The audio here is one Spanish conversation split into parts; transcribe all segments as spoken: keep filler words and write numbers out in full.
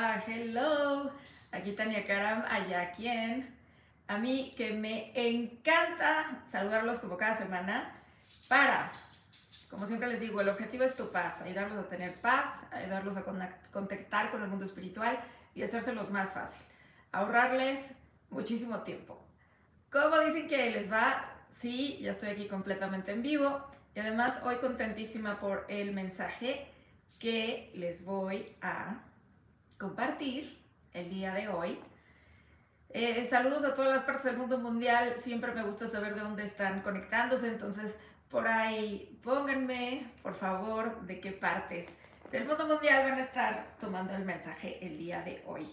Hola, hello. Aquí Tania Karam, allá quien. A mí que me encanta saludarlos como cada semana para, como siempre les digo, el objetivo es tu paz, ayudarlos a tener paz, ayudarlos a conectar con el mundo espiritual y hacérselos más fácil, ahorrarles muchísimo tiempo. ¿Cómo dicen que les va? Sí, ya estoy aquí completamente en vivo y además hoy contentísima por el mensaje que les voy a compartir el día de hoy. Eh, saludos a todas las partes del mundo mundial, siempre me gusta saber de dónde están conectándose, entonces por ahí pónganme, por favor, de qué partes del mundo mundial van a estar tomando el mensaje el día de hoy.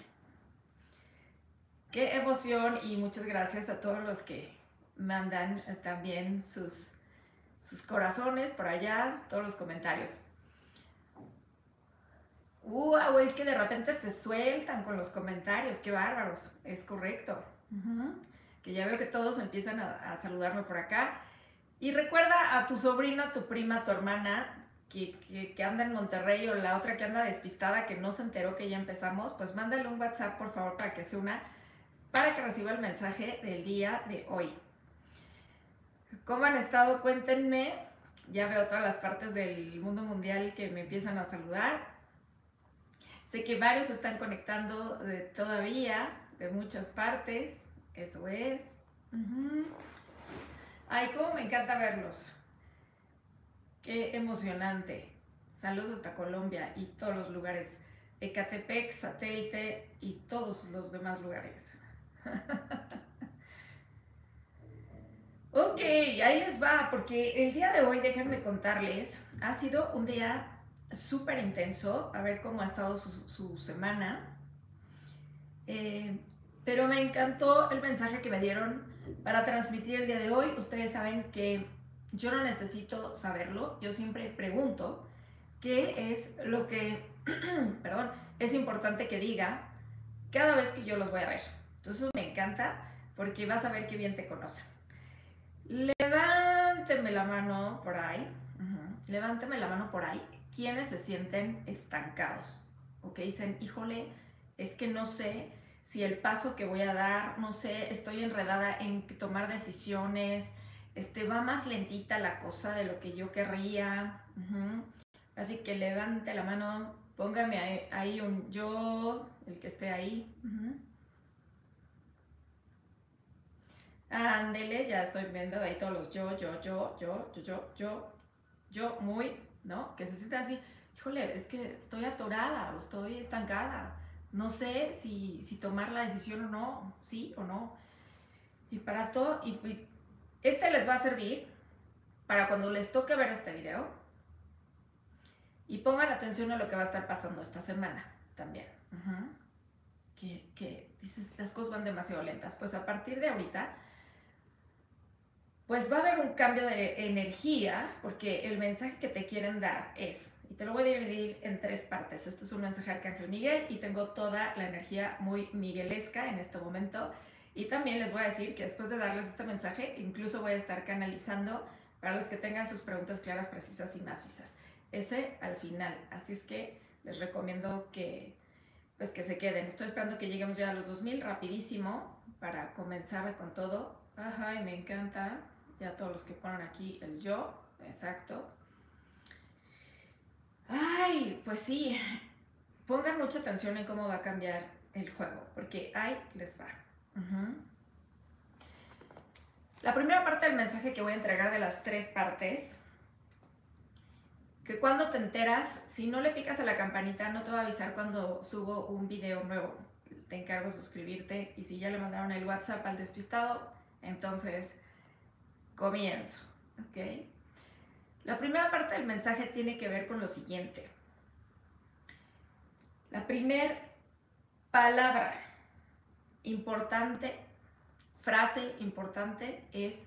Qué emoción y muchas gracias a todos los que mandan también sus, sus corazones por allá, todos los comentarios. ¡Wow! Es que de repente se sueltan con los comentarios, qué bárbaros, es correcto. Uh-huh. Que ya veo que todos empiezan a, a saludarme por acá. Y recuerda a tu sobrino, a tu prima, a tu hermana, que, que, que anda en Monterrey o la otra que anda despistada, que no se enteró que ya empezamos, pues mándale un WhatsApp por favor para que se una, para que reciba el mensaje del día de hoy. ¿Cómo han estado? Cuéntenme. Ya veo todas las partes del mundo mundial que me empiezan a saludar. Sé que varios se están conectando de, todavía, de muchas partes. Eso es. Uh-huh. Ay, cómo me encanta verlos. Qué emocionante. Saludos hasta Colombia y todos los lugares. Ecatepec, Satélite y todos los demás lugares. Ok, ahí les va, porque el día de hoy, déjenme contarles, ha sido un día súper intenso, a ver cómo ha estado su, su semana, eh, pero me encantó el mensaje que me dieron para transmitir el día de hoy. Ustedes saben que yo no necesito saberlo, yo siempre pregunto qué es lo que, perdón, es importante que diga cada vez que yo los voy a ver. Entonces me encanta porque vas a ver qué bien te conocen. Levánteme la mano por ahí, uh-huh. Levánteme la mano por ahí, quienes se sienten estancados, ¿ok? Dicen, híjole, es que no sé si el paso que voy a dar, no sé, estoy enredada en tomar decisiones, este, va más lentita la cosa de lo que yo querría, uh-huh. Así que levante la mano, póngame ahí, ahí un yo, el que esté ahí, uh-huh. Ándele, ya estoy viendo ahí todos los yo, yo, yo, yo, yo, yo, yo, yo, muy, ¿no? Que se sienta así, híjole, es que estoy atorada o estoy estancada, no sé si, si tomar la decisión o no, sí o no. Y para todo, y, y este les va a servir para cuando les toque ver este video y pongan atención a lo que va a estar pasando esta semana también. Uh-huh. Que, que dices, las cosas van demasiado lentas. Pues a partir de ahorita, pues va a haber un cambio de energía, porque el mensaje que te quieren dar es, y te lo voy a dividir en tres partes. Esto es un mensaje de Arcángel Miguel y tengo toda la energía muy miguelesca en este momento. Y también les voy a decir que después de darles este mensaje, incluso voy a estar canalizando para los que tengan sus preguntas claras, precisas y macizas. Ese al final. Así es que les recomiendo que, pues que se queden. Estoy esperando que lleguemos ya a los dos mil rapidísimo para comenzar con todo. Ajá, y me encanta. Ya todos los que ponen aquí el yo, exacto. Ay, pues sí, pongan mucha atención en cómo va a cambiar el juego, porque ahí les va. Uh-huh. La primera parte del mensaje que voy a entregar de las tres partes, que cuando te enteras, si no le picas a la campanita, no te va a avisar cuando subo un video nuevo. Te encargo suscribirte y si ya le mandaron el WhatsApp al despistado, entonces comienzo, ¿ok? La primera parte del mensaje tiene que ver con lo siguiente. La primera palabra importante, frase importante es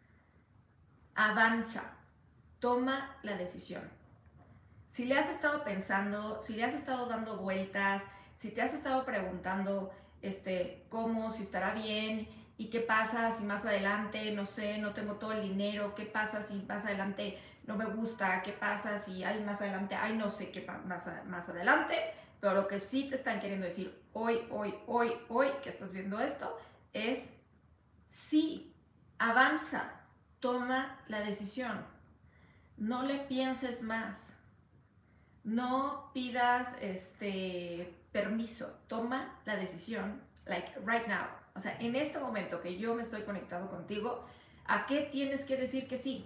avanza, toma la decisión. Si le has estado pensando, si le has estado dando vueltas, si te has estado preguntando este, cómo, si estará bien, y qué pasa si más adelante, no sé, no tengo todo el dinero, qué pasa si más adelante no me gusta, qué pasa si hay más adelante, ay, no sé qué pasa más, más adelante, Pero lo que sí te están queriendo decir hoy, hoy, hoy, hoy que estás viendo esto es sí, avanza, toma la decisión, no le pienses más, no pidas este permiso, toma la decisión, like right now. O sea, en este momento que yo me estoy conectado contigo, ¿a qué tienes que decir que sí?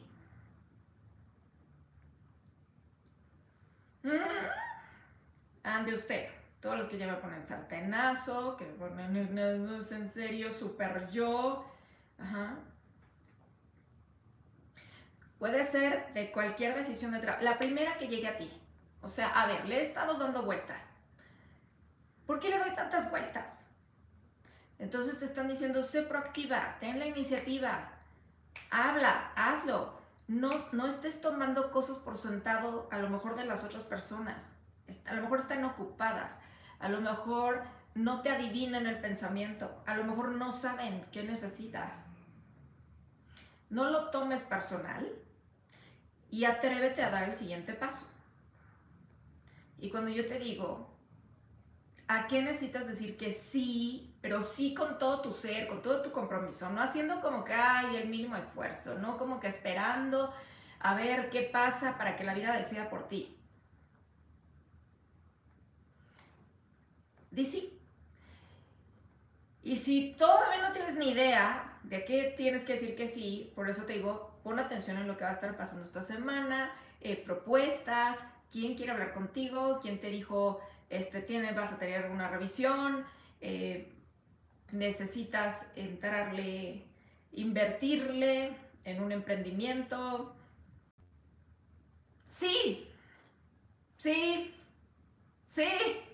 Mm, ande usted. Todos los que ya me ponen sartenazo, que ponen en serio, super yo. Ajá. Puede ser de cualquier decisión de trabajo. La primera que llegue a ti. O sea, a ver, le he estado dando vueltas. ¿Por qué le doy tantas vueltas? Entonces te están diciendo, sé proactiva, ten la iniciativa, habla, hazlo. No, no estés tomando cosas por sentado a lo mejor de las otras personas. A lo mejor están ocupadas, a lo mejor no te adivinan el pensamiento, a lo mejor no saben qué necesitas. No lo tomes personal y atrévete a dar el siguiente paso. Y cuando yo te digo, ¿a qué necesitas decir que sí? Pero sí con todo tu ser, con todo tu compromiso, no haciendo como que hay el mínimo esfuerzo, no como que esperando a ver qué pasa para que la vida decida por ti. Di sí. Y si todavía no tienes ni idea de qué tienes que decir que sí, por eso te digo, pon atención en lo que va a estar pasando esta semana, eh, propuestas, quién quiere hablar contigo, quién te dijo, este, tiene, vas a tener alguna revisión, eh, necesitas entrarle, invertirle en un emprendimiento. Sí, sí, sí.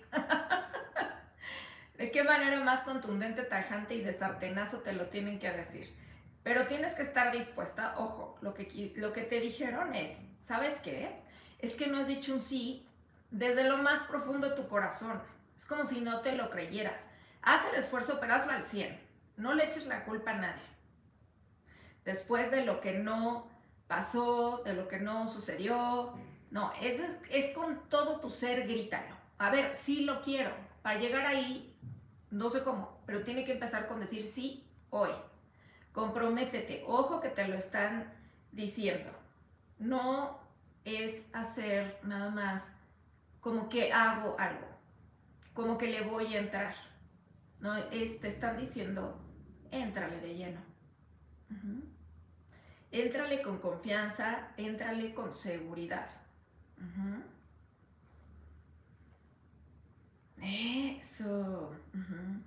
¿De qué manera más contundente, tajante y de sartenazo te lo tienen que decir? Pero tienes que estar dispuesta, ojo, lo que, lo que te dijeron es, ¿sabes qué? Es que no has dicho un sí desde lo más profundo de tu corazón. Es como si no te lo creyeras. Haz el esfuerzo, pero hazlo al cien. No le eches la culpa a nadie. Después de lo que no pasó, de lo que no sucedió, no, es, es con todo tu ser, grítalo. A ver, sí lo quiero. Para llegar ahí, no sé cómo, pero tiene que empezar con decir sí hoy. Comprométete. Ojo que te lo están diciendo. No es hacer nada más como que hago algo, como que le voy a entrar. No, es, te están diciendo, éntrale de lleno. Uh-huh. Éntrale con confianza, éntrale con seguridad. Uh-huh. Eso. Uh-huh.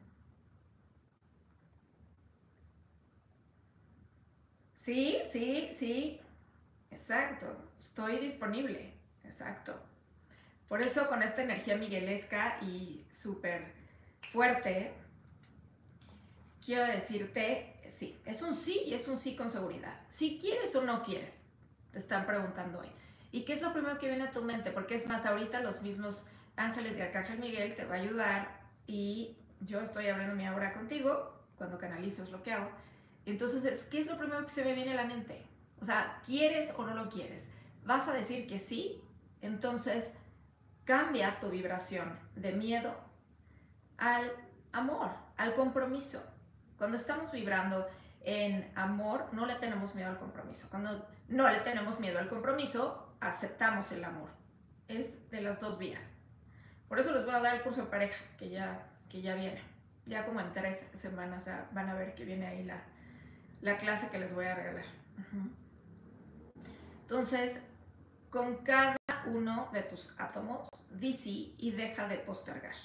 Sí, sí, sí. Exacto. Estoy disponible. Exacto. Por eso con esta energía miguelesca y súper fuerte, quiero decirte, sí, es un sí y es un sí con seguridad. Si quieres o no quieres, te están preguntando hoy. ¿Y qué es lo primero que viene a tu mente? Porque es más, ahorita los mismos ángeles de Arcángel Miguel te va a ayudar y yo estoy abriendo mi aura contigo, cuando canalizo es lo que hago. Entonces, ¿qué es lo primero que se me viene a la mente? O sea, ¿quieres o no lo quieres? ¿Vas a decir que sí? Entonces, cambia tu vibración de miedo al amor, al compromiso. Cuando estamos vibrando en amor, no le tenemos miedo al compromiso. Cuando no le tenemos miedo al compromiso, aceptamos el amor. Es de las dos vías. Por eso les voy a dar el curso de pareja, que ya, que ya viene. Ya como en tres semanas ya van a ver que viene ahí la, la clase que les voy a regalar. Uh-huh. Entonces, con cada uno de tus átomos, di sí y deja de postergar.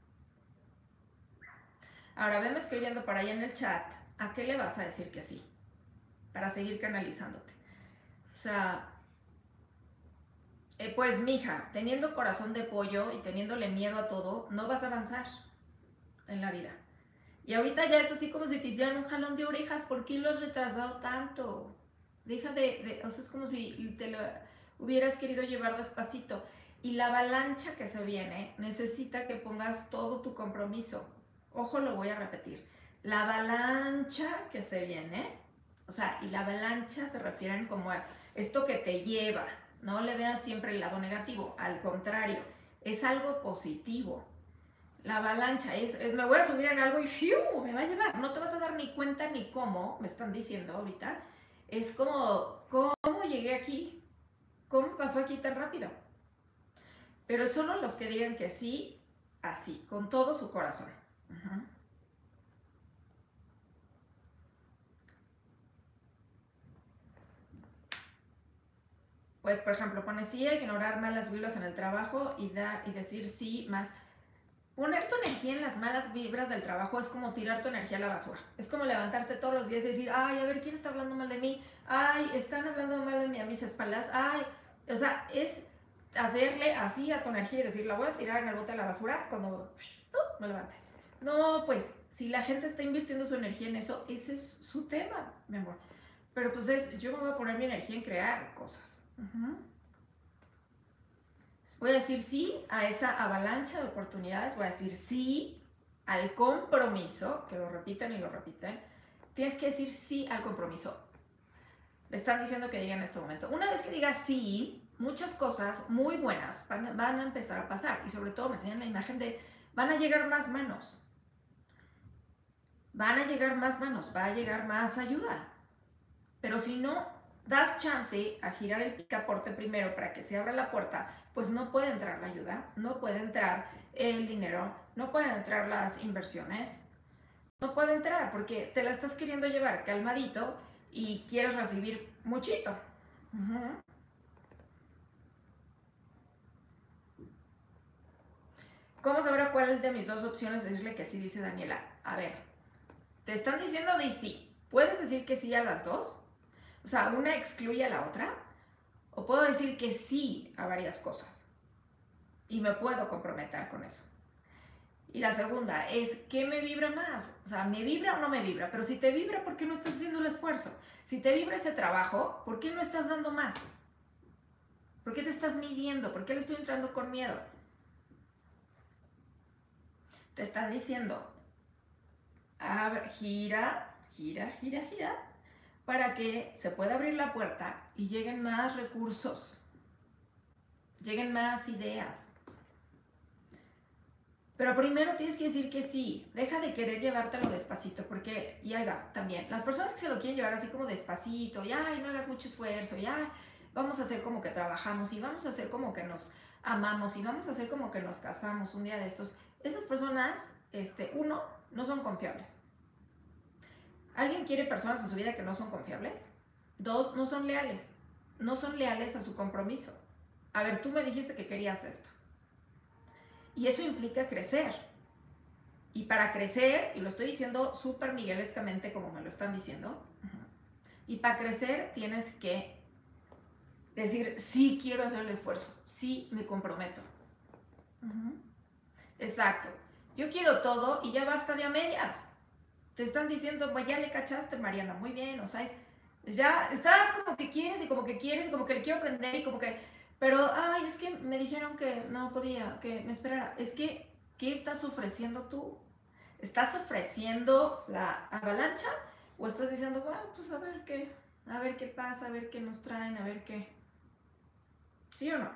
Ahora, venme escribiendo por ahí en el chat, ¿a qué le vas a decir que sí? Para seguir canalizándote. O sea, eh, pues mija, teniendo corazón de pollo y teniéndole miedo a todo, no vas a avanzar en la vida. Y ahorita ya es así como si te hicieran un jalón de orejas. ¿Por qué lo has retrasado tanto? Deja de, de, o sea, es como si te lo hubieras querido llevar despacito. Y la avalancha que se viene necesita que pongas todo tu compromiso. Ojo, lo voy a repetir. La avalancha que se viene, o sea, y la avalancha se refieren como a esto que te lleva. No le veas siempre el lado negativo, al contrario. es algo positivo. La avalancha es, es me voy a subir en algo y ¡fiu! Me va a llevar. No te vas a dar ni cuenta ni cómo, me están diciendo ahorita. Es como, ¿cómo llegué aquí? ¿Cómo pasó aquí tan rápido? Pero solo los que digan que sí, así, con todo su corazón. Uh-huh. Pues, por ejemplo, pone sí a ignorar malas vibras en el trabajo y, dar, y decir sí más. Poner tu energía en las malas vibras del trabajo es como tirar tu energía a la basura. Es como levantarte todos los días y decir, ay, a ver, ¿quién está hablando mal de mí? Ay, están hablando mal de mí a mis espaldas. Ay, o sea, es hacerle así a tu energía y decir, la voy a tirar en el bote de la basura cuando uh, me levante. No, pues, si la gente está invirtiendo su energía en eso, ese es su tema, mi amor. Pero pues es, yo me voy a poner mi energía en crear cosas. Uh-huh. Voy a decir sí a esa avalancha de oportunidades, voy a decir sí al compromiso, que lo repiten y lo repiten. Tienes que decir sí al compromiso. Le están diciendo que diga en este momento. Una vez que digas sí, muchas cosas muy buenas van, van a empezar a pasar. Y sobre todo me enseñan la imagen de van a llegar más manos. Van a llegar más manos, va a llegar más ayuda. Pero si no das chance a girar el picaporte primero para que se abra la puerta, pues no puede entrar la ayuda, no puede entrar el dinero, no pueden entrar las inversiones, no puede entrar porque te la estás queriendo llevar calmadito y quieres recibir muchito. Uh-huh. ¿Cómo saber a cuál de mis dos opciones decirle que sí? Dice Daniela. A ver, te están diciendo de sí. ¿Puedes decir que sí a las dos? O sea, una excluye a la otra. O puedo decir que sí a varias cosas. Y me puedo comprometer con eso. Y la segunda es, ¿qué me vibra más? O sea, ¿me vibra o no me vibra? Pero si te vibra, ¿por qué no estás haciendo el esfuerzo? Si te vibra ese trabajo, ¿por qué no estás dando más? ¿Por qué te estás midiendo? ¿Por qué le estoy entrando con miedo? Te están diciendo, a ver, gira, gira, gira, gira, para que se pueda abrir la puerta y lleguen más recursos, lleguen más ideas. Pero primero tienes que decir que sí, deja de querer llevártelo despacito, porque, y ahí va, también, las personas que se lo quieren llevar así como despacito, y ay, no hagas mucho esfuerzo, ya vamos a hacer como que trabajamos, y vamos a hacer como que nos amamos, y vamos a hacer como que nos casamos un día de estos, esas personas, este, uno, no son confiables. ¿Alguien quiere personas en su vida que no son confiables? Dos, no son leales, no son leales a su compromiso. A ver, tú me dijiste que querías esto. Y eso implica crecer. Y para crecer, y lo estoy diciendo súper miguelescamente como me lo están diciendo, y para crecer tienes que decir, sí quiero hacer el esfuerzo, sí me comprometo. Uh-huh. Exacto. Yo quiero todo y ya basta de a medias. Te están diciendo, pues ya le cachaste, Mariana, muy bien, o sea, es, ya estás como que quieres y como que quieres y como que le quiero aprender y como que, pero, ay, es que me dijeron que no podía, que me esperara. Es que, ¿qué estás ofreciendo tú? ¿Estás ofreciendo la avalancha o estás diciendo, bueno, pues a ver qué, a ver qué pasa, a ver qué nos traen, a ver qué? ¿Sí o no?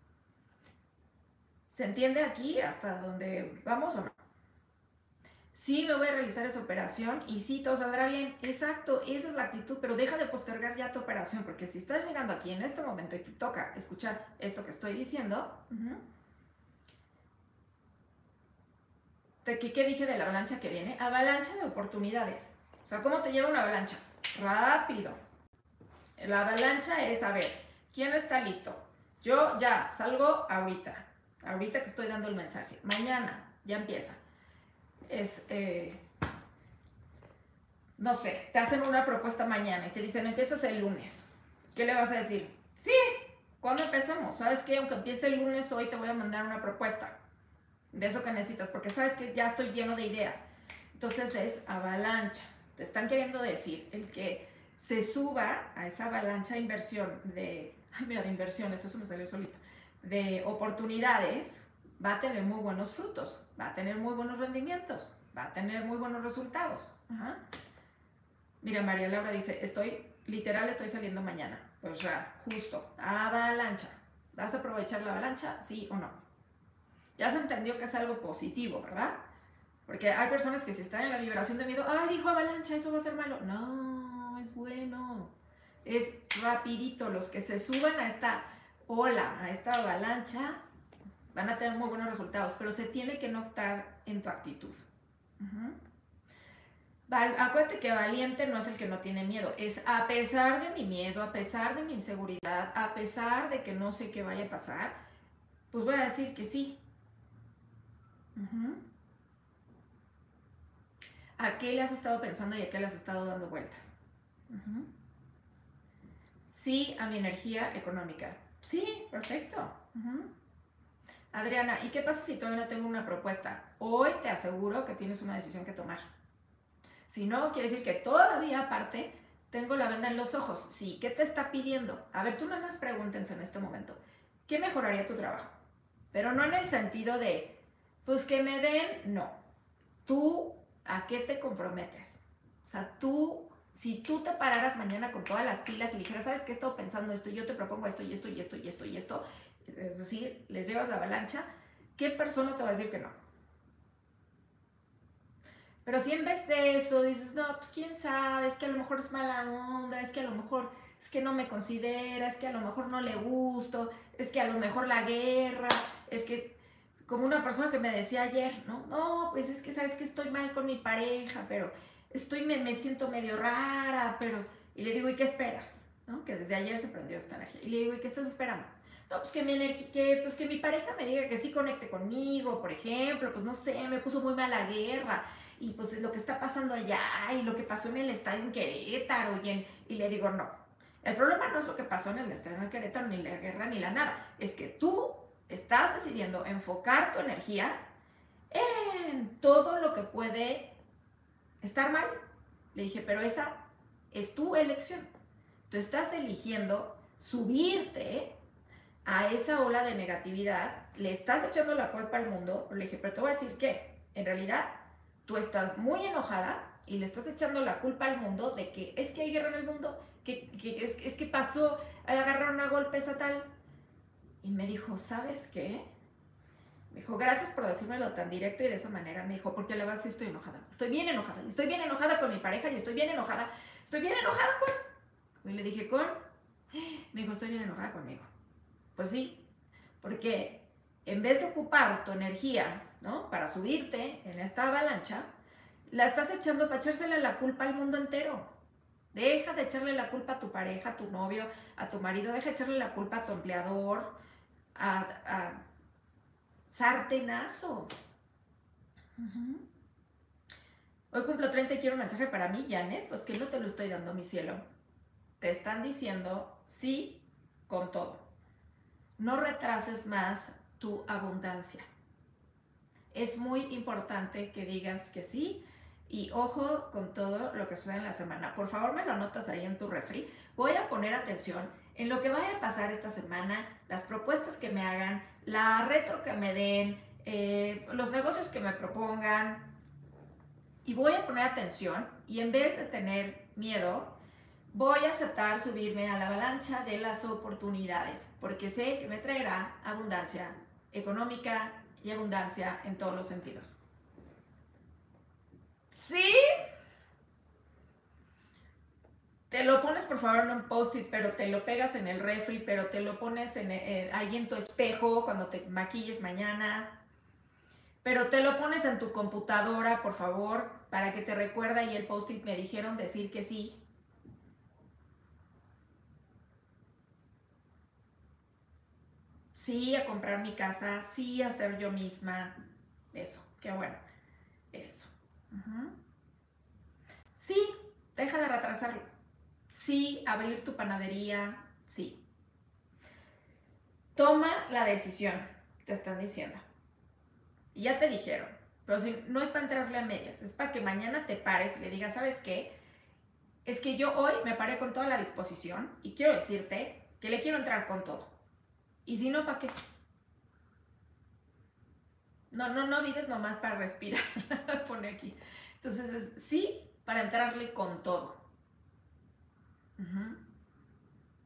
¿Se entiende aquí hasta dónde vamos o no? Sí, me voy a realizar esa operación y sí, todo saldrá bien. Exacto, esa es la actitud, pero deja de postergar ya tu operación, porque si estás llegando aquí en este momento y te toca escuchar esto que estoy diciendo, uh-huh. ¿Qué, ¿Qué dije de la avalancha que viene? Avalancha de oportunidades. O sea, ¿cómo te lleva una avalancha? Rápido. La avalancha es, a ver, ¿quién está listo? Yo ya salgo ahorita, ahorita que estoy dando el mensaje. Mañana ya empieza. Es, eh, no sé, te hacen una propuesta mañana y te dicen, empiezas el lunes. ¿Qué le vas a decir? Sí, ¿cuándo empezamos? ¿Sabes qué? Aunque empiece el lunes, hoy te voy a mandar una propuesta de eso que necesitas, porque sabes que ya estoy lleno de ideas. Entonces es avalancha. Te están queriendo decir, el que se suba a esa avalancha de inversión, de, ay mira, de inversiones, eso me salió solito, de oportunidades, va a tener muy buenos frutos, va a tener muy buenos rendimientos, va a tener muy buenos resultados. Ajá. Mira, María Laura dice, estoy, literal estoy saliendo mañana. Pues ya, justo, avalancha. ¿Vas a aprovechar la avalancha? ¿Sí o no? Ya se entendió que es algo positivo, ¿verdad? Porque hay personas que si están en la vibración de miedo, ay, dijo avalancha, eso va a ser malo. No, es bueno. Es rapidito. Los que se suban a esta ola, a esta avalancha, van a tener muy buenos resultados, pero se tiene que notar en tu actitud. Uh-huh. Acuérdate que valiente no es el que no tiene miedo, es a pesar de mi miedo, a pesar de mi inseguridad, a pesar de que no sé qué vaya a pasar, pues voy a decir que sí. Uh-huh. ¿A qué le has estado pensando y a qué le has estado dando vueltas? Uh-huh. Sí a mi energía económica. Sí, perfecto. Uh-huh. Adriana, ¿y qué pasa si todavía no tengo una propuesta? Hoy te aseguro que tienes una decisión que tomar. Si no, quiere decir que todavía aparte tengo la venda en los ojos. Sí, ¿qué te está pidiendo? A ver, tú nada más pregúntense en este momento. ¿Qué mejoraría tu trabajo? Pero no en el sentido de, pues que me den, no. Tú, ¿a qué te comprometes? O sea, tú, si tú te pararas mañana con todas las pilas y dijeras, ¿sabes qué he estado pensando esto? Yo te propongo esto y esto y esto y esto y esto. Es decir, les llevas la avalancha. ¿Qué persona te va a decir que no? Pero si en vez de eso dices, no, pues quién sabe, es que a lo mejor es mala onda, es que a lo mejor es que no me considera, es que a lo mejor no le gusto, es que a lo mejor la guerra, es que como una persona que me decía ayer, ¿no? No, pues es que sabes que estoy mal con mi pareja, pero estoy, me, me siento medio rara, pero... Y le digo, ¿y qué esperas? ¿No? Que desde ayer se prendió esta energía. Y le digo, ¿y qué estás esperando? No, pues que mi energía, que, pues que mi pareja me diga que sí conecte conmigo, por ejemplo, pues no sé, me puso muy mal la guerra, y pues lo que está pasando allá, y lo que pasó en el estadio en Querétaro, y, en, y le digo, no, el problema no es lo que pasó en el estadio en Querétaro, ni la guerra, ni la nada, es que tú estás decidiendo enfocar tu energía en todo lo que puede estar mal. Le dije, pero esa es tu elección. Tú estás eligiendo subirte a esa ola de negatividad, le estás echando la culpa al mundo. Le dije, pero te voy a decir que en realidad tú estás muy enojada y le estás echando la culpa al mundo de que es que hay guerra en el mundo, que, que es, es que pasó, agarraron a golpes a tal. Y me dijo, ¿sabes qué? Me dijo, gracias por decírmelo tan directo y de esa manera. Me dijo, porque la verdad sí estoy enojada. Estoy bien enojada. Estoy bien enojada con mi pareja y estoy bien enojada. Estoy bien enojada con... Y le dije, ¿con? Me dijo, estoy bien enojada conmigo. Pues sí, porque en vez de ocupar tu energía, ¿no? Para subirte en esta avalancha, la estás echando para echársela la culpa al mundo entero. Deja de echarle la culpa a tu pareja, a tu novio, a tu marido. Deja de echarle la culpa a tu empleador, a, a sartenazo. Uh-huh. Hoy cumplo treinta y quiero un mensaje para mí, Janet. Pues que no te lo estoy dando, mi cielo. Te están diciendo sí con todo. No retrases más tu abundancia. Es muy importante que digas que sí y ojo con todo lo que sucede en la semana. Por favor, me lo anotas ahí en tu refri. Voy a poner atención en lo que vaya a pasar esta semana, las propuestas que me hagan, la retro que me den, eh, los negocios que me propongan. Y voy a poner atención y en vez de tener miedo, voy a aceptar subirme a la avalancha de las oportunidades, porque sé que me traerá abundancia económica y abundancia en todos los sentidos. ¿Sí? Te lo pones por favor en un post-it, pero te lo pegas en el refri, pero te lo pones en, eh, ahí en tu espejo cuando te maquilles mañana. Pero te lo pones en tu computadora, por favor, para que te recuerde y el post-it me dijeron decir que sí. Sí, a comprar mi casa, sí, a ser yo misma. Eso, qué bueno. Eso. Uh-huh. Sí, deja de retrasarlo. Sí, abrir tu panadería, sí. Toma la decisión, te están diciendo. Y ya te dijeron, pero si no es para entrarle a medias, es para que mañana te pares y le digas, ¿sabes qué? Es que yo hoy me paré con toda la disposición y quiero decirte que le quiero entrar con todo. Y si no, ¿para qué? No, no, no vives nomás para respirar, pone aquí. Entonces es sí para entrarle con todo. Uh-huh.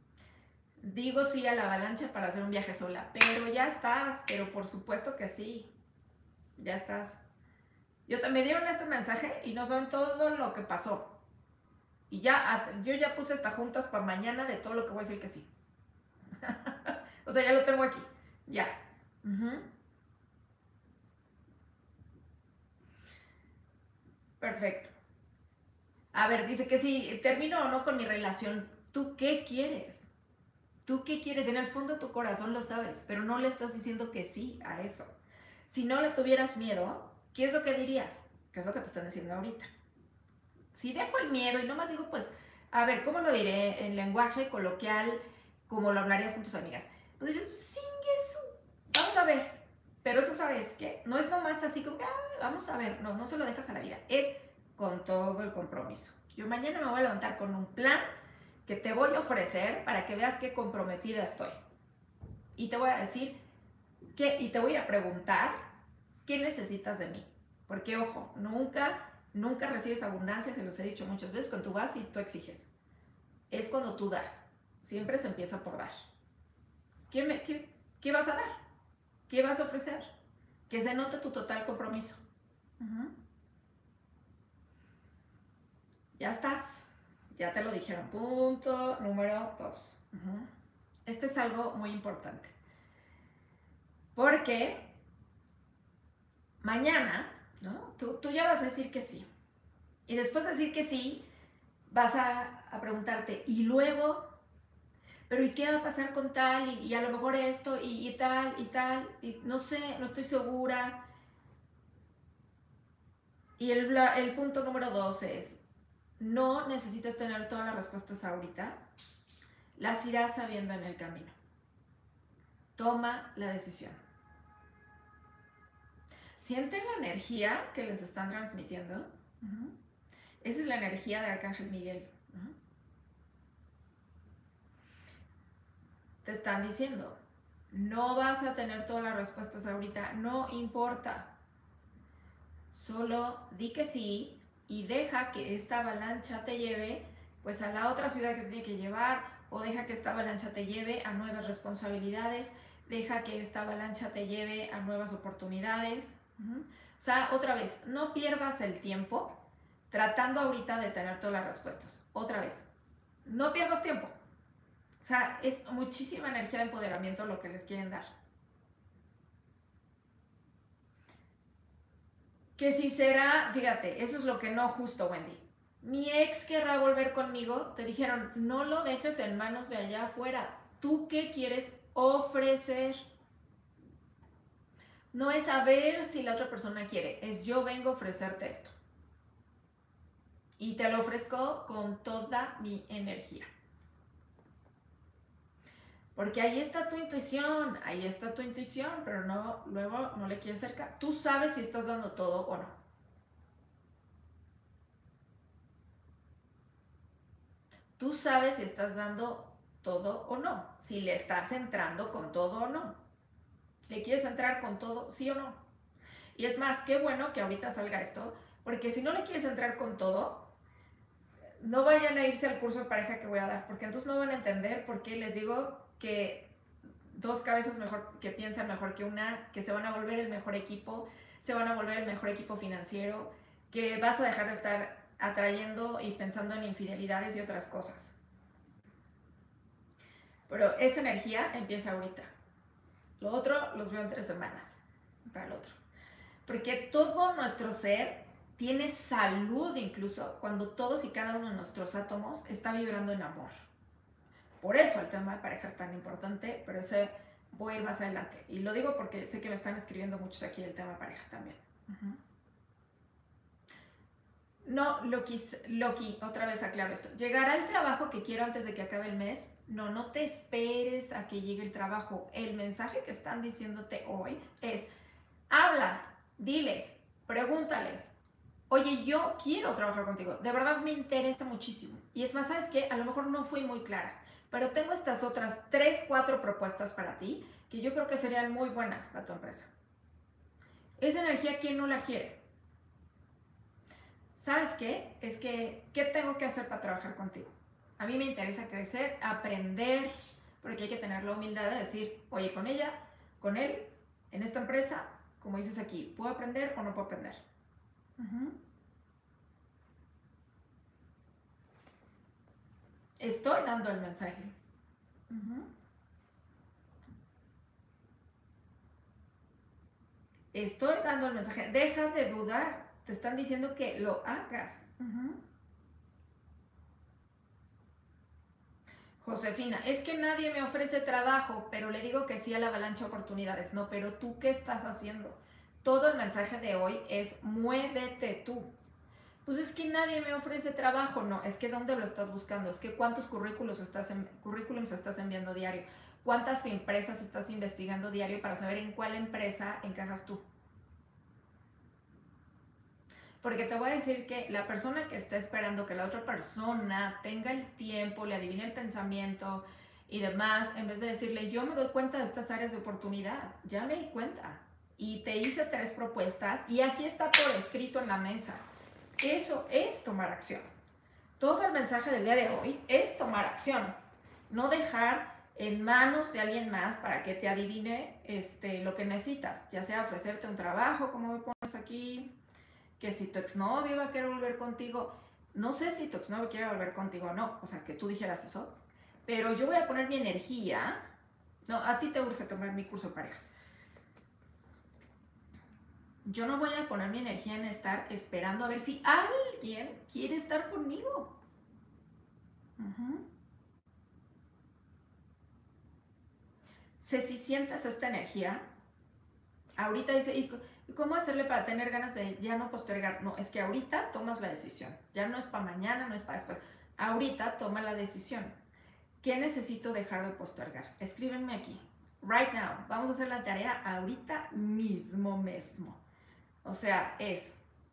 Digo sí a la avalancha para hacer un viaje sola, pero ya estás, pero por supuesto que sí. Ya estás. Yo te, me dieron este mensaje y no saben todo lo que pasó. Y ya, yo ya puse hasta juntas para mañana de todo lo que voy a decir que sí. O sea, ya lo tengo aquí. Ya. Uh-huh. Perfecto. A ver, dice que si termino o no con mi relación, ¿tú qué quieres? ¿Tú qué quieres? En el fondo de tu corazón lo sabes, pero no le estás diciendo que sí a eso. Si no le tuvieras miedo, ¿qué es lo que dirías? ¿Qué es lo que te están diciendo ahorita? Si dejo el miedo y nomás digo, pues, a ver, ¿cómo lo diré en lenguaje coloquial, como lo hablarías con tus amigas? Pues dices, singue su, vamos a ver. Pero eso, ¿sabes qué? No es nomás así como, ah, vamos a ver, no, no se lo dejas a la vida, es con todo el compromiso. Yo mañana me voy a levantar con un plan que te voy a ofrecer para que veas qué comprometida estoy. Y te voy a decir, qué, y te voy a preguntar, ¿qué necesitas de mí? Porque, ojo, nunca... Nunca recibes abundancia, se los he dicho muchas veces, cuando tú vas y tú exiges. Es cuando tú das. Siempre se empieza por dar. ¿Qué, me, qué, qué vas a dar? ¿Qué vas a ofrecer? Que se note tu total compromiso. Uh-huh. Ya estás. Ya te lo dijeron. Punto número dos. Uh-huh. Este es algo muy importante. Porque mañana, ¿no? Tú, tú ya vas a decir que sí. Y después de decir que sí, vas a, a preguntarte, ¿y luego? Pero ¿y qué va a pasar con tal? Y, y a lo mejor esto, y, y tal, y tal, y no sé, no estoy segura. Y el, el punto número dos es, no necesitas tener todas las respuestas ahorita, las irás sabiendo en el camino. Toma la decisión. ¿Sienten la energía que les están transmitiendo? Uh-huh. Esa es la energía de Arcángel Miguel. Uh-huh. Te están diciendo, no vas a tener todas las respuestas ahorita, no importa. Solo di que sí y deja que esta avalancha te lleve pues a la otra ciudad que te tiene que llevar, o deja que esta avalancha te lleve a nuevas responsabilidades, deja que esta avalancha te lleve a nuevas oportunidades. Uh-huh. O sea, otra vez, no pierdas el tiempo tratando ahorita de tener todas las respuestas. Otra vez, no pierdas tiempo. O sea, es muchísima energía de empoderamiento lo que les quieren dar. Que si será, fíjate, eso es lo que no justo, Wendy. Mi ex querrá volver conmigo, te dijeron, no lo dejes en manos de allá afuera. ¿Tú qué quieres ofrecer? No es saber si la otra persona quiere, es yo vengo a ofrecerte esto. Y te lo ofrezco con toda mi energía. Porque ahí está tu intuición, ahí está tu intuición, pero no, luego no le quieres acercar. Tú sabes si estás dando todo o no. Tú sabes si estás dando todo o no, si le estás entrando con todo o no. ¿Le quieres entrar con todo, sí o no? Y es más, qué bueno que ahorita salga esto, porque si no le quieres entrar con todo, no vayan a irse al curso de pareja que voy a dar, porque entonces no van a entender por qué les digo que dos cabezas mejor, que piensan mejor que una, que se van a volver el mejor equipo, se van a volver el mejor equipo financiero, que vas a dejar de estar atrayendo y pensando en infidelidades y otras cosas. Pero esa energía empieza ahorita. Lo otro los veo en tres semanas para el otro. Porque todo nuestro ser tiene salud incluso cuando todos y cada uno de nuestros átomos está vibrando en amor. Por eso el tema de pareja es tan importante, pero ese voy a ir más adelante. Y lo digo porque sé que me están escribiendo muchos aquí el tema de pareja también. Uh-huh. No, Loki, Loki, otra vez aclaro esto. ¿Llegará el trabajo que quiero antes de que acabe el mes? No, no te esperes a que llegue el trabajo. El mensaje que están diciéndote hoy es, habla, diles, pregúntales. Oye, yo quiero trabajar contigo. De verdad me interesa muchísimo. Y es más, ¿sabes qué? A lo mejor no fui muy clara, pero tengo estas otras tres, cuatro propuestas para ti que yo creo que serían muy buenas para tu empresa. Esa energía, ¿quién no la quiere? ¿Sabes qué? Es que, ¿qué tengo que hacer para trabajar contigo? A mí me interesa crecer, aprender, porque hay que tener la humildad de decir, oye, con ella, con él, en esta empresa, como dices aquí, ¿puedo aprender o no puedo aprender? Uh-huh. Estoy dando el mensaje. Uh-huh. Estoy dando el mensaje. Deja de dudar. Te están diciendo que lo hagas. Uh-huh. Josefina, es que nadie me ofrece trabajo, pero le digo que sí a la avalancha de oportunidades. No, pero tú, ¿qué estás haciendo? Todo el mensaje de hoy es muévete tú. Pues es que nadie me ofrece trabajo. No, es que ¿dónde lo estás buscando? Es que ¿cuántos currículos estás en, currículums estás enviando diario? ¿Cuántas empresas estás investigando diario para saber en cuál empresa encajas tú? Porque te voy a decir que la persona que está esperando que la otra persona tenga el tiempo, le adivine el pensamiento y demás, en vez de decirle, yo me doy cuenta de estas áreas de oportunidad, ya me di cuenta y te hice tres propuestas y aquí está por escrito en la mesa. Eso es tomar acción. Todo el mensaje del día de hoy es tomar acción, no dejar en manos de alguien más para que te adivine este, lo que necesitas, ya sea ofrecerte un trabajo, como me pones aquí, que si tu exnovio va a querer volver contigo, no sé si tu exnovio quiere volver contigo o no, o sea, que tú dijeras eso, pero yo voy a poner mi energía, no, a ti te urge tomar mi curso de pareja. Yo no voy a poner mi energía en estar esperando a ver si alguien quiere estar conmigo. Uh-huh. Sé si sientes esta energía. Ahorita dice, ¿y cómo hacerle para tener ganas de ya no postergar? No, es que ahorita tomas la decisión. Ya no es para mañana, no es para después. Ahorita toma la decisión. ¿Qué necesito dejar de postergar? Escríbenme aquí. Right now. Vamos a hacer la tarea ahorita mismo mismo. O sea, es,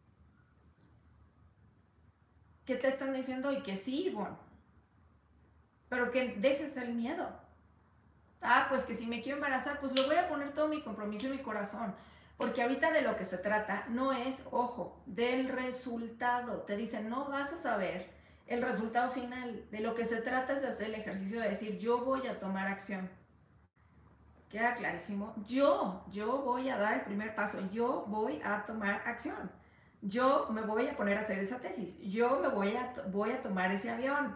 ¿qué te están diciendo? Y que sí, bueno, pero que dejes el miedo. Ah, pues que si me quiero embarazar, pues le voy a poner todo mi compromiso y mi corazón. Porque ahorita de lo que se trata no es, ojo, del resultado. Te dicen, no vas a saber el resultado final. De lo que se trata es de hacer el ejercicio de decir, yo voy a tomar acción. Queda clarísimo. Yo, yo voy a dar el primer paso. Yo voy a tomar acción. Yo me voy a poner a hacer esa tesis. Yo me voy a, voy a tomar ese avión.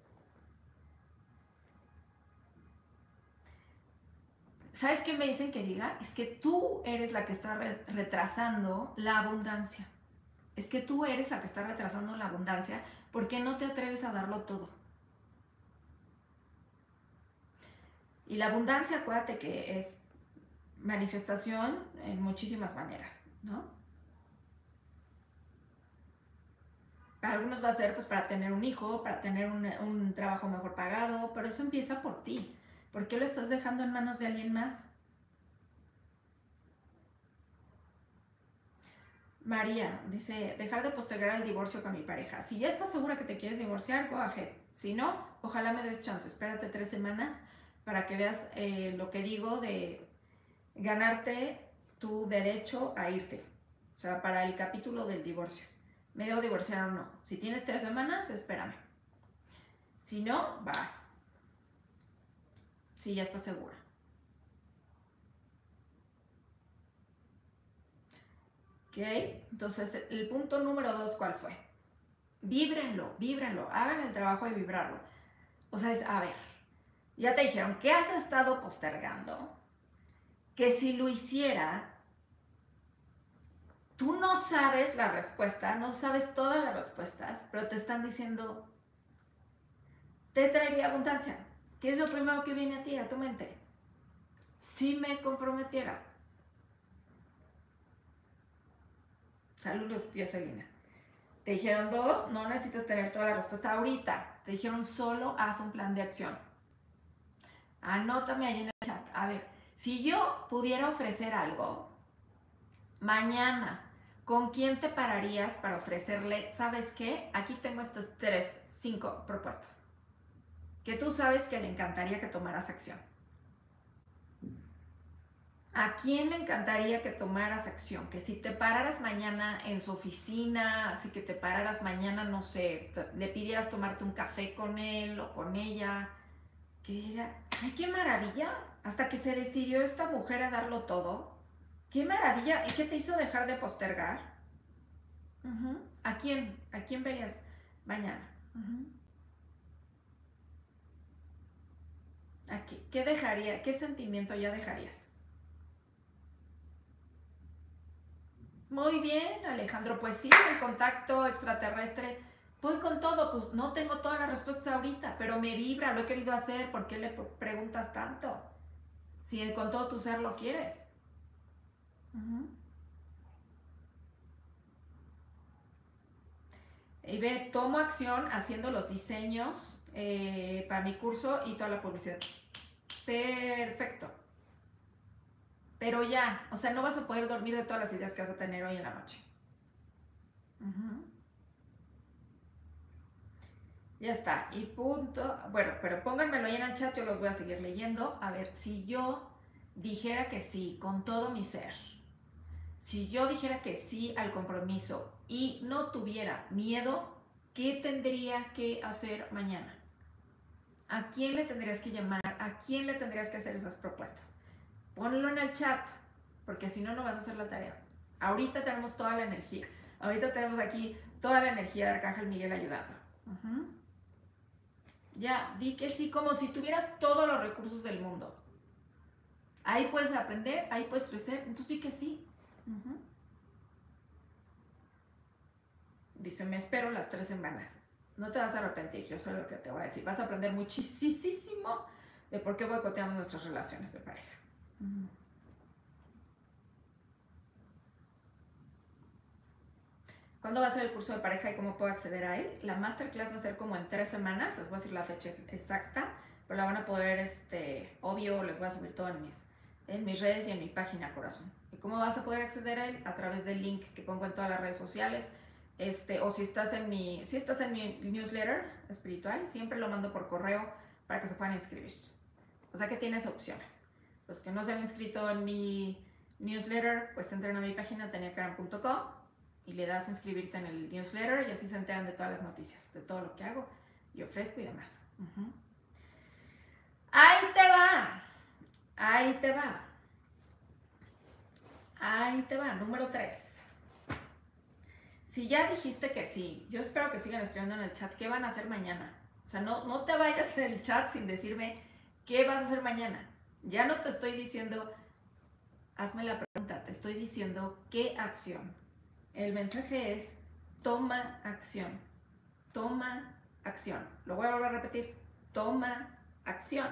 ¿Sabes qué me dicen que diga? Es que tú eres la que está re retrasando la abundancia. Es que tú eres la que está retrasando la abundancia porque no te atreves a darlo todo. Y la abundancia, acuérdate que es manifestación en muchísimas maneras, ¿no? Para algunos va a ser pues para tener un hijo, para tener un, un trabajo mejor pagado, pero eso empieza por ti. ¿Por qué lo estás dejando en manos de alguien más? María dice, dejar de postergar el divorcio con mi pareja. Si ya estás segura que te quieres divorciar, go ahead. Si no, ojalá me des chance. Espérate tres semanas para que veas eh, lo que digo de ganarte tu derecho a irte. O sea, para el capítulo del divorcio. ¿Me debo divorciar o no? Si tienes tres semanas, espérame. Si no, vas. Si ya estás segura. ¿Ok? Entonces, el punto número dos, ¿cuál fue? Víbrenlo, víbrenlo, hagan el trabajo de vibrarlo. O sea, es, a ver, ya te dijeron, ¿qué has estado postergando? Que si lo hiciera, tú no sabes la respuesta, no sabes todas las respuestas, pero te están diciendo, te traería abundancia. ¿Qué es lo primero que viene a ti, a tu mente? Si me comprometiera. Saludos, tía Selina. Te dijeron dos, no necesitas tener toda la respuesta ahorita. Te dijeron solo haz un plan de acción. Anótame ahí en el chat. A ver, si yo pudiera ofrecer algo, mañana, ¿con quién te pararías para ofrecerle? ¿Sabes qué? Aquí tengo estas tres, cinco propuestas. Que tú sabes que le encantaría que tomaras acción. ¿A quién le encantaría que tomaras acción? Que si te pararas mañana en su oficina, así que te pararas mañana, no sé, te, le pidieras tomarte un café con él o con ella, que diga, ¡ay, qué maravilla! Hasta que se decidió esta mujer a darlo todo. Qué maravilla. ¿Y qué te hizo dejar de postergar? Uh-huh. ¿A quién? ¿A quién verías mañana? Uh-huh. ¿A qué, qué dejaría? ¿Qué sentimiento ya dejarías? Muy bien, Alejandro. Pues sí, el contacto extraterrestre. Voy con todo. Pues no tengo todas las respuestas ahorita, pero me vibra, lo he querido hacer. ¿Por qué le preguntas tanto? Si con todo tu ser lo quieres. Uh-huh. Y ve, tomo acción haciendo los diseños eh, para mi curso y toda la publicidad. Perfecto. Pero ya, o sea, no vas a poder dormir de todas las ideas que vas a tener hoy en la noche. Uh-huh. Ya está, y punto. Bueno, pero pónganmelo ahí en el chat, yo los voy a seguir leyendo. A ver, si yo dijera que sí, con todo mi ser, si yo dijera que sí al compromiso y no tuviera miedo, ¿qué tendría que hacer mañana? ¿A quién le tendrías que llamar? ¿A quién le tendrías que hacer esas propuestas? Ponlo en el chat, porque si no, no vas a hacer la tarea. Ahorita tenemos toda la energía. Ahorita tenemos aquí toda la energía de Arcángel Miguel ayudando. Uh-huh. Ya, di que sí, como si tuvieras todos los recursos del mundo. Ahí puedes aprender, ahí puedes crecer, entonces di que sí. Uh-huh. Dice, me espero las tres semanas. No te vas a arrepentir, yo sé lo que te voy a decir. Vas a aprender muchísimo de por qué boicoteamos nuestras relaciones de pareja. Uh-huh. ¿Cuándo va a ser el curso de pareja y cómo puedo acceder a él? La masterclass va a ser como en tres semanas, les voy a decir la fecha exacta, pero la van a poder, este, obvio, les voy a subir todo en mis, en mis redes y en mi página, corazón. ¿Y cómo vas a poder acceder a él? A través del link que pongo en todas las redes sociales, este, o si estás en mi, si estás en mi newsletter espiritual, siempre lo mando por correo para que se puedan inscribir. O sea que tienes opciones. Los que no se han inscrito en mi newsletter, pues entren a mi página tania karam punto com y le das a inscribirte en el newsletter y así se enteran de todas las noticias, de todo lo que hago y ofrezco y demás. Uh-huh. Ahí te va, ahí te va, ahí te va, número tres. Si ya dijiste que sí, yo espero que sigan escribiendo en el chat qué van a hacer mañana. O sea, no, no te vayas en el chat sin decirme qué vas a hacer mañana. Ya no te estoy diciendo, hazme la pregunta, te estoy diciendo qué acción. El mensaje es, toma acción, toma acción. Lo voy a volver a repetir, toma acción.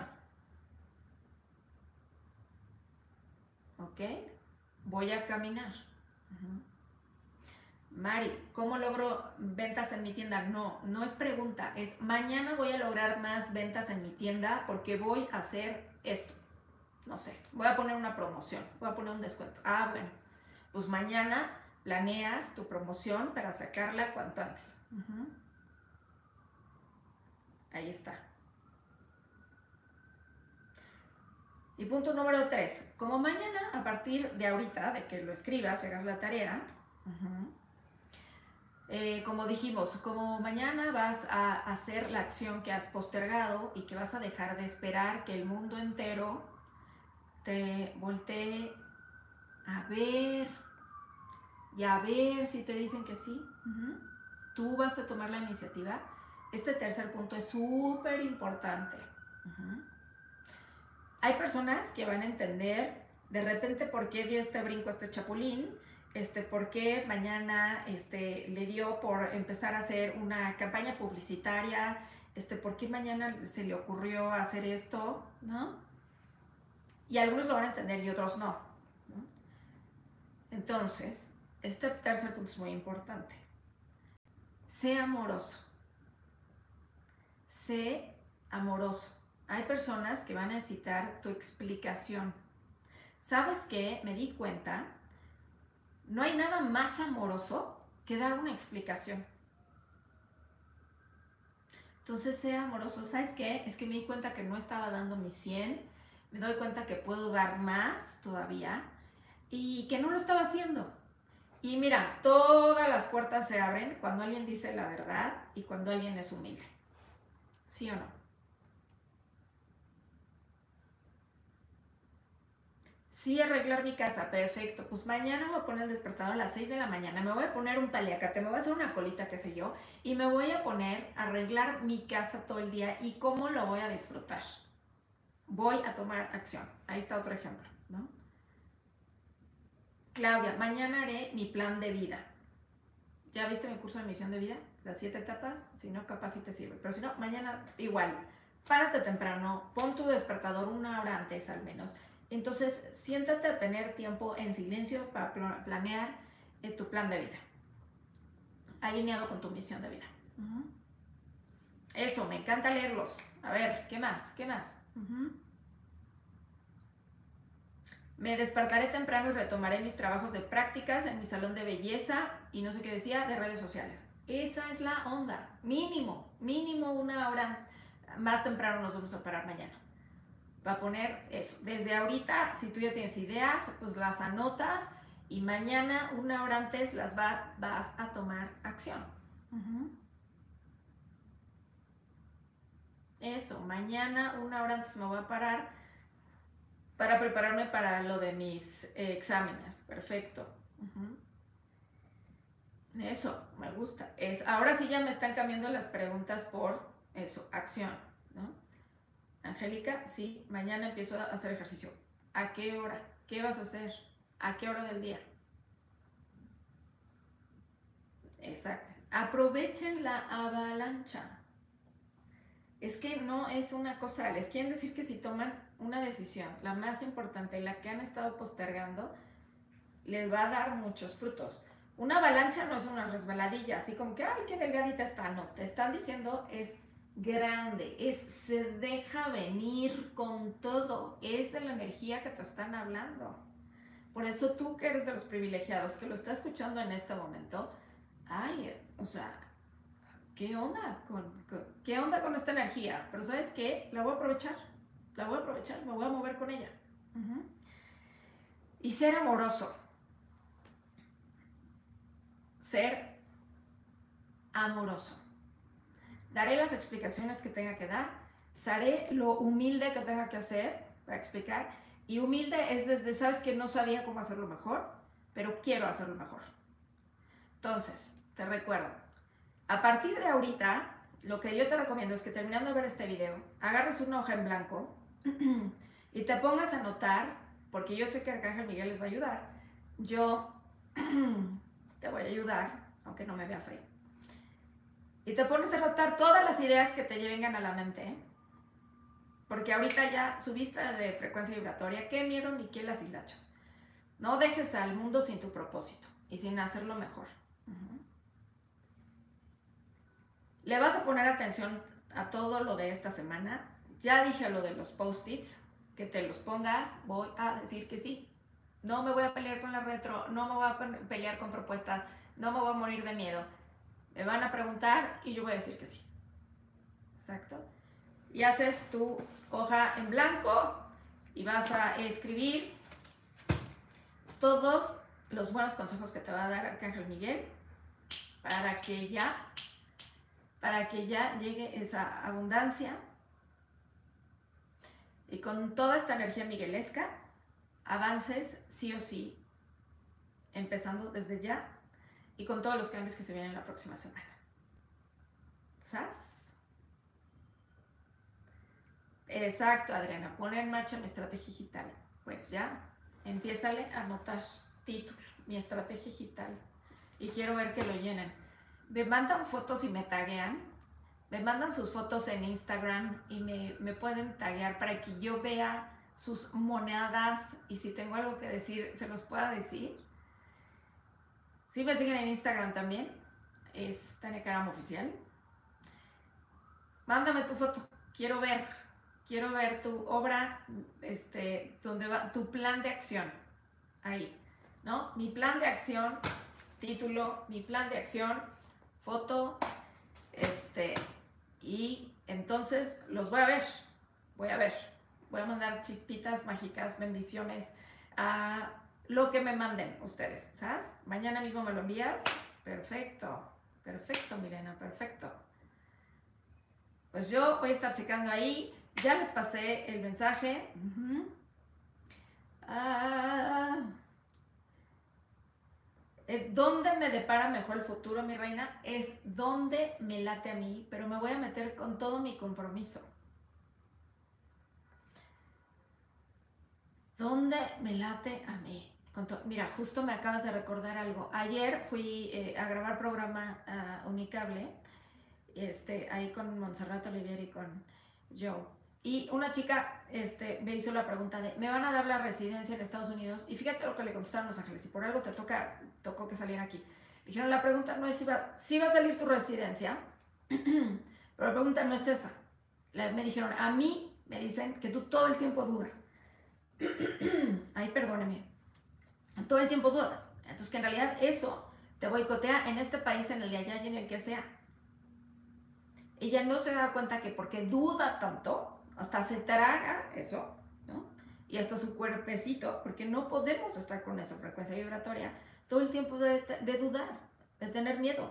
¿Ok? Voy a caminar. Uh-huh. Mari, ¿cómo logro ventas en mi tienda? No, no es pregunta, es mañana voy a lograr más ventas en mi tienda porque voy a hacer esto. No sé, voy a poner una promoción, voy a poner un descuento. Ah, bueno, pues mañana planeas tu promoción para sacarla cuanto antes. Uh-huh. Ahí está. Y punto número tres. Como mañana, a partir de ahorita, de que lo escribas y hagas la tarea, uh-huh, eh, como dijimos, como mañana vas a hacer la acción que has postergado y que vas a dejar de esperar que el mundo entero te voltee a ver y a ver si te dicen que sí. Uh-huh. Tú vas a tomar la iniciativa. Este tercer punto es súper importante. Uh-huh. Hay personas que van a entender de repente por qué dio este brinco a este chapulín, este, por qué mañana este, le dio por empezar a hacer una campaña publicitaria, este, por qué mañana se le ocurrió hacer esto, ¿no? Y algunos lo van a entender y otros no, ¿no? Entonces, este tercer punto es muy importante. Sé amoroso. Sé amoroso. Hay personas que van a necesitar tu explicación. ¿Sabes qué? Me di cuenta, no hay nada más amoroso que dar una explicación. Entonces, sé amoroso. ¿Sabes qué? Es que me di cuenta que no estaba dando mi cien, me doy cuenta que puedo dar más todavía y que no lo estaba haciendo. Y mira, todas las puertas se abren cuando alguien dice la verdad y cuando alguien es humilde. ¿Sí o no? Sí, arreglar mi casa, perfecto. Pues mañana me voy a poner el despertador a las seis de la mañana, me voy a poner un paliacate, me voy a hacer una colita, qué sé yo, y me voy a poner a arreglar mi casa todo el día y cómo lo voy a disfrutar. Voy a tomar acción. Ahí está otro ejemplo, ¿no? Claudia, mañana haré mi plan de vida. ¿Ya viste mi curso de misión de vida? Las siete etapas. Si no, capaz sí te sirve. Pero si no, mañana igual. Párate temprano, pon tu despertador una hora antes al menos. Entonces, siéntate a tener tiempo en silencio para planear eh, tu plan de vida. Alineado con tu misión de vida. Uh-huh. Eso, me encanta leerlos. A ver, ¿qué más? ¿Qué más? Uh-huh. Me despertaré temprano y retomaré mis trabajos de prácticas en mi salón de belleza y no sé qué decía, de redes sociales. Esa es la onda. Mínimo, mínimo una hora más temprano nos vamos a parar mañana. Va a poner eso. Desde ahorita, si tú ya tienes ideas, pues las anotas y mañana, una hora antes, las va, vas a tomar acción. Uh-huh. Eso, mañana, una hora antes me voy a parar para prepararme para lo de mis eh, exámenes. Perfecto. Uh-huh. Eso, me gusta. Es, ahora sí ya me están cambiando las preguntas por eso, acción, ¿no? Angélica, sí, mañana empiezo a hacer ejercicio. ¿A qué hora? ¿Qué vas a hacer? ¿A qué hora del día? Exacto. Aprovechen la avalancha. Es que no es una cosa, les quieren decir que si toman una decisión, la más importante, la que han estado postergando, les va a dar muchos frutos. Una avalancha no es una resbaladilla, así como que, ay, qué delgadita está. No, te están diciendo es grande, es se deja venir con todo, es de la energía que te están hablando. Por eso tú que eres de los privilegiados, que lo está escuchando en este momento, ay, o sea, ¿qué onda con, con, qué onda con esta energía? Pero ¿sabes qué? La voy a aprovechar, la voy a aprovechar, me voy a mover con ella. Uh-huh. Y ser amoroso. Ser amoroso. Daré las explicaciones que tenga que dar, seré lo humilde que tenga que hacer para explicar, y humilde es desde, sabes que no sabía cómo hacerlo mejor, pero quiero hacerlo mejor. Entonces, te recuerdo, a partir de ahorita, lo que yo te recomiendo es que terminando de ver este video, agarres una hoja en blanco y te pongas a anotar, porque yo sé que Arcángel Miguel les va a ayudar, yo te voy a ayudar, aunque no me veas ahí. Y te pones a anotar todas las ideas que te vengan a la mente, ¿eh? Porque ahorita ya subiste de frecuencia vibratoria, qué miedo ni qué las hilachas. No dejes al mundo sin tu propósito y sin hacerlo mejor. Uh-huh. Le vas a poner atención a todo lo de esta semana. Ya dije lo de los post-its, que te los pongas, voy a decir que sí. No me voy a pelear con la retro, no me voy a pelear con propuestas, no me voy a morir de miedo. Me van a preguntar y yo voy a decir que sí. Exacto. Y haces tu hoja en blanco y vas a escribir todos los buenos consejos que te va a dar Arcángel Miguel para que ya, para que ya llegue esa abundancia. Y con toda esta energía miguelesca, avances sí o sí, empezando desde ya y con todos los cambios que se vienen la próxima semana. ¿Sas? Exacto, Adriana, poner en marcha mi estrategia digital. Pues ya, empiézale a anotar título, mi estrategia digital. Y quiero ver que lo llenen. Me mandan fotos y me taguean. Me mandan sus fotos en Instagram y me, me pueden taguear para que yo vea sus monedas y si tengo algo que decir, se los pueda decir. Si me siguen en Instagram también, es Tania Karam Oficial. Mándame tu foto, quiero ver, quiero ver tu obra, este, donde va tu plan de acción, ahí, ¿no? Mi plan de acción, título, mi plan de acción, foto, este, y entonces los voy a ver, voy a ver, voy a mandar chispitas mágicas, bendiciones, a lo que me manden ustedes, ¿sabes? Mañana mismo me lo envías, perfecto, perfecto, Milena, perfecto. Pues yo voy a estar checando ahí, ya les pasé el mensaje. Uh-huh. Ah, eh, ¿Dónde me depara mejor el futuro, mi reina? Es donde me late a mí, pero me voy a meter con todo mi compromiso. ¿Dónde me late a mí? Mira, justo me acabas de recordar algo. Ayer fui eh, a grabar programa a Unicable, este, ahí con Montserrat Olivier y con Joe. Y una chica este, me hizo la pregunta de, ¿me van a dar la residencia en Estados Unidos? Y fíjate lo que le contestaron Los Ángeles, y por algo te toca, tocó que saliera aquí. Dijeron, la pregunta no es si va, si va a salir tu residencia, pero la pregunta no es esa. Me dijeron, a mí me dicen que tú todo el tiempo dudas. Ay, perdóneme. Todo el tiempo dudas. Entonces, que en realidad eso te boicotea en este país, en el de allá y en el que sea. Ella no se da cuenta que porque duda tanto, hasta se traga eso, ¿no? Y hasta su cuerpecito, porque no podemos estar con esa frecuencia vibratoria todo el tiempo de, de dudar, de tener miedo.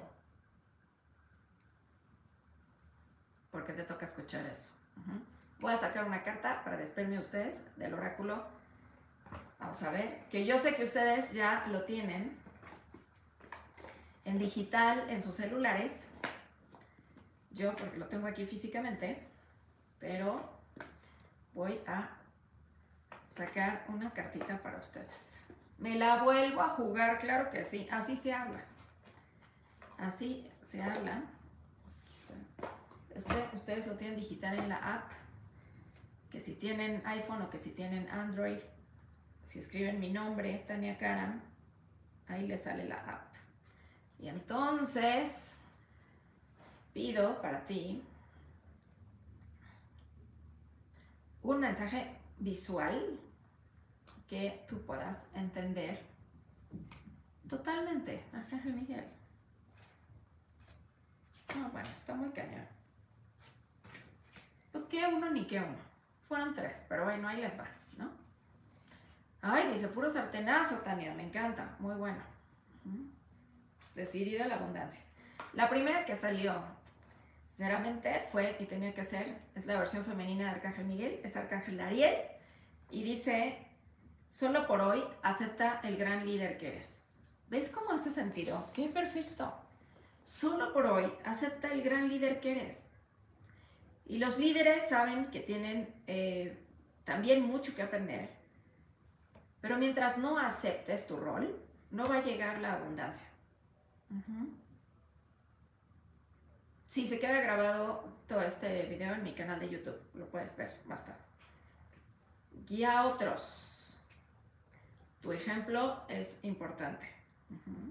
Porque te toca escuchar eso. Uh-huh. Voy a sacar una carta para despedirme de ustedes del oráculo. Vamos a ver, que yo sé que ustedes ya lo tienen en digital en sus celulares. Yo, porque lo tengo aquí físicamente, pero voy a sacar una cartita para ustedes. ¿Me la vuelvo a jugar? Claro que sí, así se habla. Así se habla. Este, ustedes lo tienen digital en la app, que si tienen iPhone o que si tienen Android, si escriben mi nombre, Tania Karam, ahí les sale la app. Y entonces pido para ti un mensaje visual que tú puedas entender totalmente. Arcángel Miguel. No, bueno, está muy cañón. Pues que uno ni que uno. Fueron tres, pero bueno, ahí les va, ¿no? Ay, dice puro sartenazo, Tania, me encanta, muy bueno. Pues decidida la abundancia. La primera que salió, sinceramente, fue y tenía que ser, es la versión femenina de Arcángel Miguel, es Arcángel Ariel, y dice, solo por hoy acepta el gran líder que eres. ¿Ves cómo hace sentido? ¡Qué perfecto! Solo por hoy acepta el gran líder que eres. Y los líderes saben que tienen eh, también mucho que aprender, pero mientras no aceptes tu rol, no va a llegar la abundancia. Uh-huh. Sí, se queda grabado todo este video en mi canal de YouTube, lo puedes ver más tarde. Guía a otros. Tu ejemplo es importante. Uh-huh.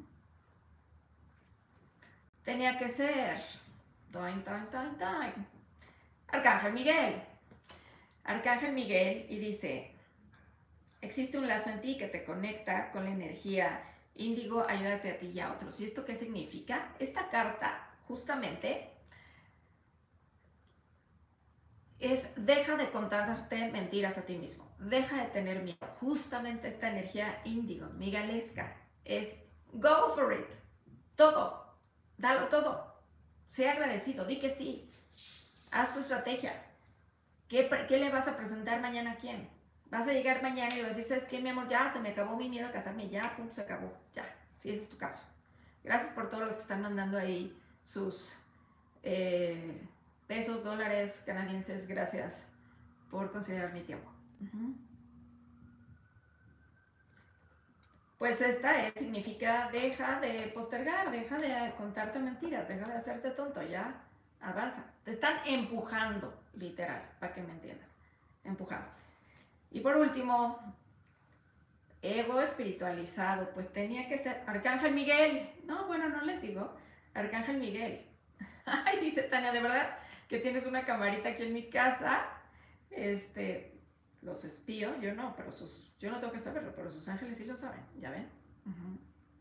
Tenía que ser doin, doin, doin, doin. Arcángel Miguel. Arcángel Miguel, y dice, existe un lazo en ti que te conecta con la energía índigo, ayúdate a ti y a otros. ¿Y esto qué significa? Esta carta, justamente, es deja de contarte mentiras a ti mismo, deja de tener miedo. Justamente esta energía índigo, miguelesca, es go for it, todo, dalo todo, sé agradecido, di que sí, haz tu estrategia. ¿Qué, qué le vas a presentar mañana a quién? Vas a llegar mañana y vas a decir, ¿sabes qué, mi amor? Ya se me acabó mi miedo a casarme, ya, punto, se acabó, ya, si ese es tu caso. Gracias por todos los que están mandando ahí sus eh, pesos, dólares canadienses, gracias por considerar mi tiempo. Uh-huh. Pues esta es, significa deja de postergar, deja de contarte mentiras, deja de hacerte tonto, ya, avanza. Te están empujando, literal, para que me entiendas, empujando. Y por último, ego espiritualizado, pues tenía que ser Arcángel Miguel. No, bueno, no les digo, Arcángel Miguel. Ay, dice Tania, de verdad que tienes una camarita aquí en mi casa. Este, los espío, yo no, pero sus, yo no tengo que saberlo, pero sus ángeles sí lo saben, ¿ya ven? Uh-huh.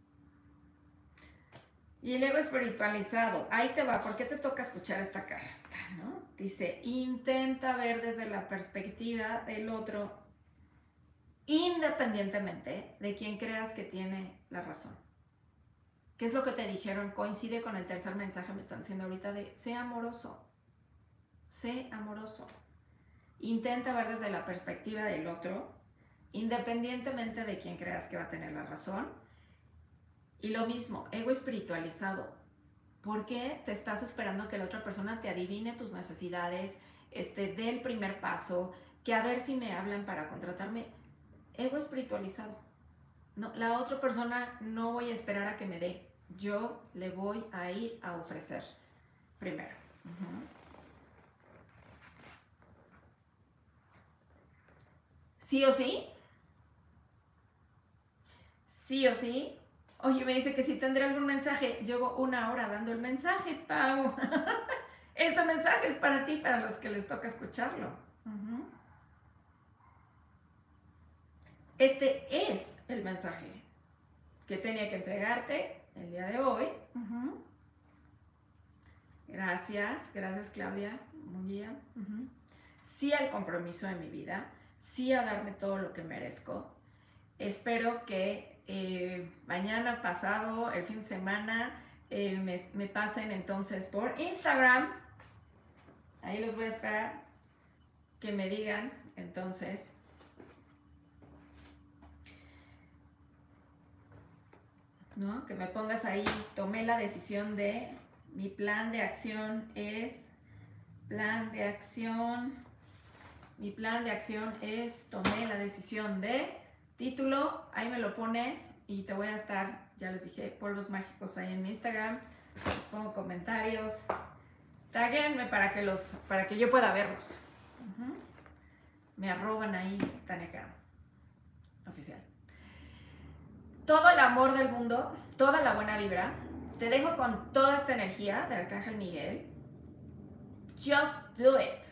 Y el ego espiritualizado, ahí te va, ¿por qué te toca escuchar esta carta, no? Dice, intenta ver desde la perspectiva del otro, independientemente de quien creas que tiene la razón. ¿Qué es lo que te dijeron? Coincide con el tercer mensaje, me están diciendo ahorita, de sé amoroso, sé amoroso. Intenta ver desde la perspectiva del otro, independientemente de quién creas que va a tener la razón. Y lo mismo, ego espiritualizado. ¿Por qué te estás esperando que la otra persona te adivine tus necesidades, este, dé el primer paso, que a ver si me hablan para contratarme? Ego espiritualizado. No, la otra persona no voy a esperar a que me dé. Yo le voy a ir a ofrecer primero. Uh-huh. ¿Sí o sí? ¿Sí o sí? Oye, me dice que si tendré algún mensaje. Llevo una hora dando el mensaje, Pau. Este mensaje es para ti, para los que les toca escucharlo. Uh-huh. Este es el mensaje que tenía que entregarte el día de hoy. Uh-huh. Gracias, gracias Claudia, muy bien. Uh-huh. Sí al compromiso de mi vida, sí a darme todo lo que merezco. Espero que eh, mañana, pasado, el fin de semana, eh, me, me pasen entonces por Instagram. Ahí los voy a esperar que me digan entonces. ¿No? Que me pongas ahí, tomé la decisión de, mi plan de acción es, plan de acción, mi plan de acción es, tomé la decisión de, título, ahí me lo pones y te voy a estar, ya les dije, polvos mágicos ahí en mi Instagram, les pongo comentarios, taguenme para que, los, para que yo pueda verlos. Uh-huh. Me arroban ahí, Tania Caro, oficial. Todo el amor del mundo, toda la buena vibra. Te dejo con toda esta energía de Arcángel Miguel. Just do it.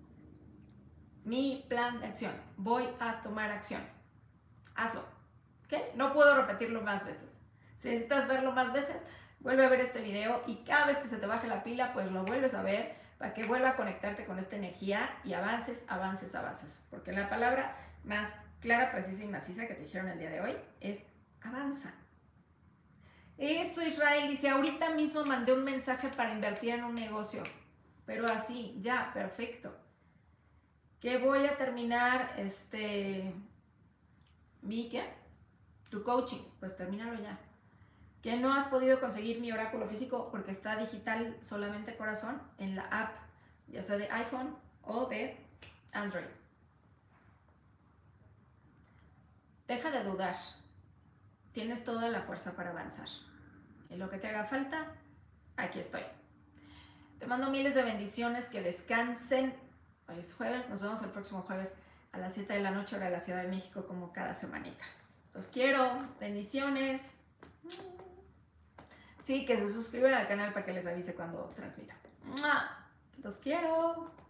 Mi plan de acción. Voy a tomar acción. Hazlo. ¿Ok? No puedo repetirlo más veces. Si necesitas verlo más veces, vuelve a ver este video y cada vez que se te baje la pila, pues lo vuelves a ver para que vuelva a conectarte con esta energía y avances, avances, avances. Porque la palabra más clara, precisa y maciza que te dijeron el día de hoy es avanza. Eso, Israel dice, ahorita mismo mandé un mensaje para invertir en un negocio, pero así, ya, perfecto. Que voy a terminar, este, mi, ¿qué? Tu coaching, pues termínalo ya. Que no has podido conseguir mi oráculo físico porque está digital solamente corazón en la app, ya sea de iPhone o de Android. Deja de dudar. Tienes toda la fuerza para avanzar. En lo que te haga falta, aquí estoy. Te mando miles de bendiciones, que descansen. Hoy es jueves, nos vemos el próximo jueves a las siete de la noche, hora de la Ciudad de México, como cada semanita. Los quiero, bendiciones. Sí, que se suscriban al canal para que les avise cuando transmita. Los quiero.